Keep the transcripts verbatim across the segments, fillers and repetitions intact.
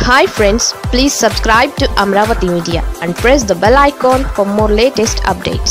Hi friends, please subscribe to Amaravathi Media and press the bell icon for more latest updates.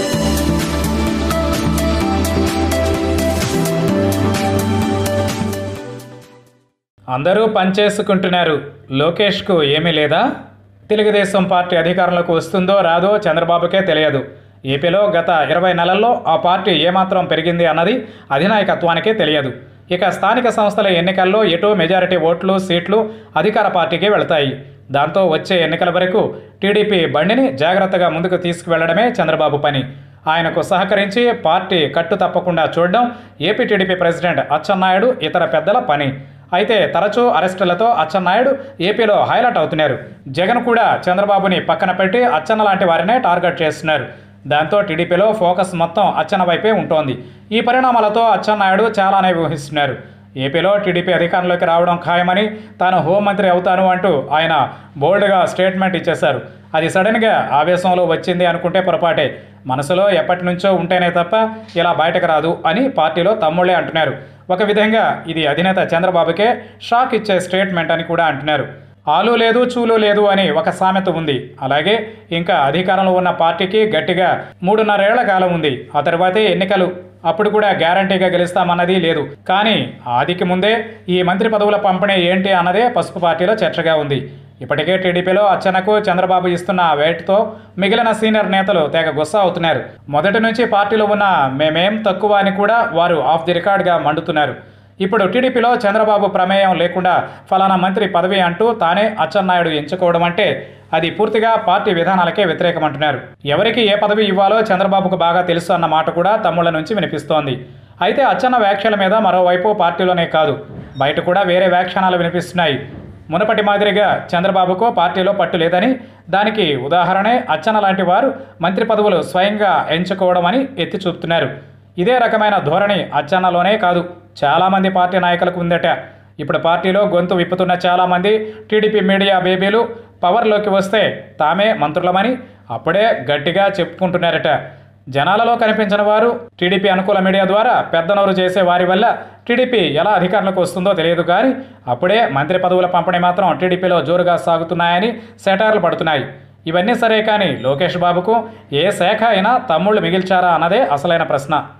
అందరూ పనిచేసుకుంటున్నారు. లోకేష్కు ఏమీ లేదా? Telugu Desam party అధికారంలోకి వస్తుందో రాదో చంద్రబాబుకే తెలియదు. ఏపీలో గత ఇరవై నెలల్లో ఆ పార్టీ ఏమాత్రం పెరిగింది అన్నది అధినాయకత్వానికే తెలియదు. ఇక స్థానిక సంస్థల ఎన్నికల్లో ఎటో మెజారిటీ ఓట్లు సీట్లు అధికార పార్టీకి వెళతాయి. దాంతో వచ్చే ఎన్నికల వరకు టీడీపీ బండిని జాగ్రత్తగా ముందుకు తీసుకువెళ్లడమే చంద్రబాబు పని. ఆయనకు సహకరించి పార్టీ కట్టు తప్పకుండా చూడడం ఏపీ టీడీపీ ప్రెసిడెంట్ అచ్చెన్నాయుడు ఇతర పెద్దల పని. అయితే తరచూ అరెస్టులతో అచ్చెన్నాయుడు ఏపీలో హైలైట్ అవుతున్నారు. జగన్ కూడా చంద్రబాబుని పక్కన పెట్టి అచ్చెన్న లాంటి వారినే టార్గెట్ చేస్తున్నారు. దాంతో టీడీపీలో ఫోకస్ మొత్తం అచ్చెన్న వైపే ఉంటోంది. ఈ పరిణామాలతో అచ్చెన్నాయుడు చాలానే ఊహిస్తున్నారు. ఏపీలో టీడీపీ అధికారంలోకి రావడం ఖాయమని, తాను హోంమంత్రి అవుతాను అంటూ ఆయన బోల్డ్గా స్టేట్మెంట్ ఇచ్చేశారు. అది సడన్గా ఆవేశంలో వచ్చింది అనుకుంటే పొరపాటే. మనసులో ఎప్పటి నుంచో ఉంటేనే తప్ప ఇలా బయటకు రాదు అని పార్టీలో తమ్ముళ్లే అంటున్నారు. ఒక విధంగా ఇది అధినేత చంద్రబాబుకే షాక్ ఇచ్చే స్టేట్మెంట్ అని కూడా అంటున్నారు. ఆలు లేదు చూలు లేదు అని ఒక సామెత ఉంది. అలాగే ఇంకా అధికారంలో ఉన్న పార్టీకి గట్టిగా మూడున్నరేళ్ల కాలం ఉంది. ఆ తర్వాతే ఎన్నికలు. అప్పుడు కూడా గ్యారంటీగా గెలుస్తామన్నది లేదు. కానీ ఆదికి ముందే ఈ మంత్రి పదవుల పంపిణీ ఏంటి అన్నదే పసుపు పార్టీలో చర్చగా ఉంది. ఇప్పటికే టీడీపీలో అచ్చెన్నకు చంద్రబాబు ఇస్తున్న వేట్తో మిగిలిన సీనియర్ నేతలు తెగ గుస్సా అవుతున్నారు. మొదటి నుంచి పార్టీలో ఉన్న మేమేం తక్కువ అని కూడా వారు ఆఫ్ ది రికార్డ్గా మండుతున్నారు. ఇప్పుడు టీడీపీలో చంద్రబాబు ప్రమేయం లేకుండా ఫలానా మంత్రి పదవి అంటూ తానే అచ్చెన్నాయుడు ఎంచుకోవడం అంటే అది పూర్తిగా పార్టీ విధానాలకే వ్యతిరేకమంటున్నారు. ఎవరికి ఏ పదవి ఇవ్వాలో చంద్రబాబుకు బాగా తెలుసు అన్న మాట కూడా తమ్ముళ్ల నుంచి వినిపిస్తోంది. అయితే అచ్చెన్న వ్యాఖ్యల మీద మరోవైపు పార్టీలోనే కాదు బయట కూడా వేరే వ్యాఖ్యానాలు వినిపిస్తున్నాయి. మునపటి మాదిరిగా చంద్రబాబుకు పార్టీలో పట్టు లేదని, దానికి ఉదాహరణే అచ్చెన్న లాంటి వారు మంత్రి పదవులు స్వయంగా ఎంచుకోవడం అని ఎత్తి చూపుతున్నారు. ఇదే రకమైన ధోరణి అచ్చెన్నలోనే కాదు చాలామంది పార్టీ నాయకులకు ఉందట. ఇప్పుడు పార్టీలో గొంతు విప్పుతున్న చాలామంది టీడీపీ మీడియా బేబీలు పవర్లోకి వస్తే తామే మంత్రులమని అప్పుడే గట్టిగా చెప్పుకుంటున్నారట. జనాలలో కనిపించిన వారు టీడీపీ అనుకూల మీడియా ద్వారా పెద్దనోరు చేసే వారి వల్ల టీడీపీ ఎలా అధికారంలోకి వస్తుందో తెలియదు. కానీ అప్పుడే మంత్రి పదవుల పంపిణీ మాత్రం టీడీపీలో జోరుగా సాగుతున్నాయని సెటార్లు పడుతున్నాయి. ఇవన్నీ సరే కానీ లోకేష్ బాబుకు ఏ శాఖ అయినా తమ్ముళ్ళు మిగిల్చారా అన్నదే అసలైన ప్రశ్న.